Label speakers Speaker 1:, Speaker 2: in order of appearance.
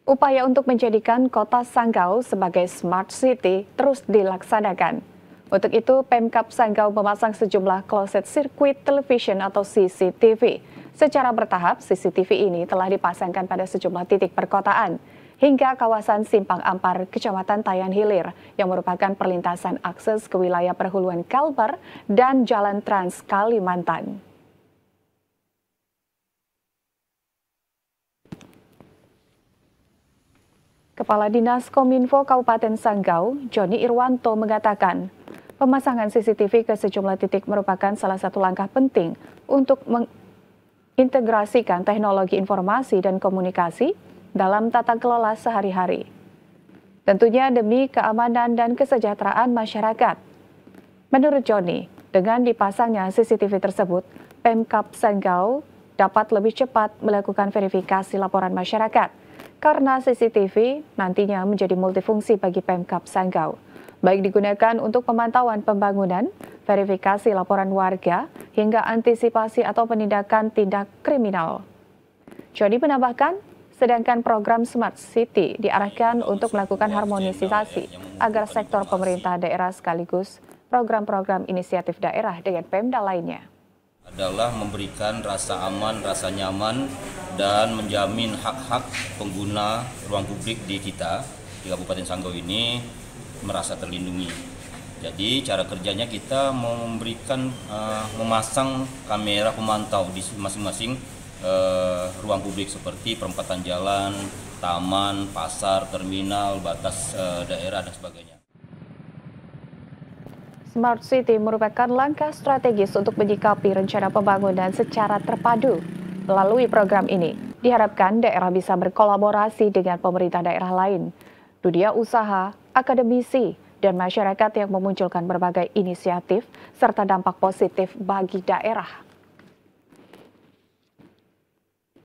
Speaker 1: Upaya untuk menjadikan kota Sanggau sebagai smart city terus dilaksanakan. Untuk itu, Pemkab Sanggau memasang sejumlah closed circuit television atau CCTV. Secara bertahap, CCTV ini telah dipasangkan pada sejumlah titik perkotaan, hingga kawasan Simpang Ampar, Kecamatan Tayan Hilir, yang merupakan perlintasan akses ke wilayah perhuluan Kalbar dan Jalan Trans Kalimantan. Kepala Dinas Kominfo Kabupaten Sanggau, Joni Irwanto mengatakan, pemasangan CCTV ke sejumlah titik merupakan salah satu langkah penting untuk mengintegrasikan teknologi informasi dan komunikasi dalam tata kelola sehari-hari. Tentunya demi keamanan dan kesejahteraan masyarakat. Menurut Joni, dengan dipasangnya CCTV tersebut, Pemkab Sanggau dapat lebih cepat melakukan verifikasi laporan masyarakat. Karena CCTV nantinya menjadi multifungsi bagi Pemkab Sanggau, baik digunakan untuk pemantauan pembangunan, verifikasi laporan warga, hingga antisipasi atau penindakan tindak kriminal. Joni menambahkan, sedangkan program Smart City diarahkan untuk melakukan harmonisasi agar sektor pemerintah daerah sekaligus program-program inisiatif daerah dengan Pemda lainnya
Speaker 2: adalah memberikan rasa aman, rasa nyaman, dan menjamin hak-hak pengguna ruang publik di kita, di Kabupaten Sanggau ini merasa terlindungi. Jadi cara kerjanya kita memberikan, memasang kamera pemantau di masing-masing ruang publik seperti perempatan jalan, taman, pasar, terminal, batas daerah, dan sebagainya.
Speaker 1: Smart City merupakan langkah strategis untuk menyikapi rencana pembangunan secara terpadu. Melalui program ini, diharapkan daerah bisa berkolaborasi dengan pemerintah daerah lain, dunia usaha, akademisi, dan masyarakat yang memunculkan berbagai inisiatif serta dampak positif bagi daerah.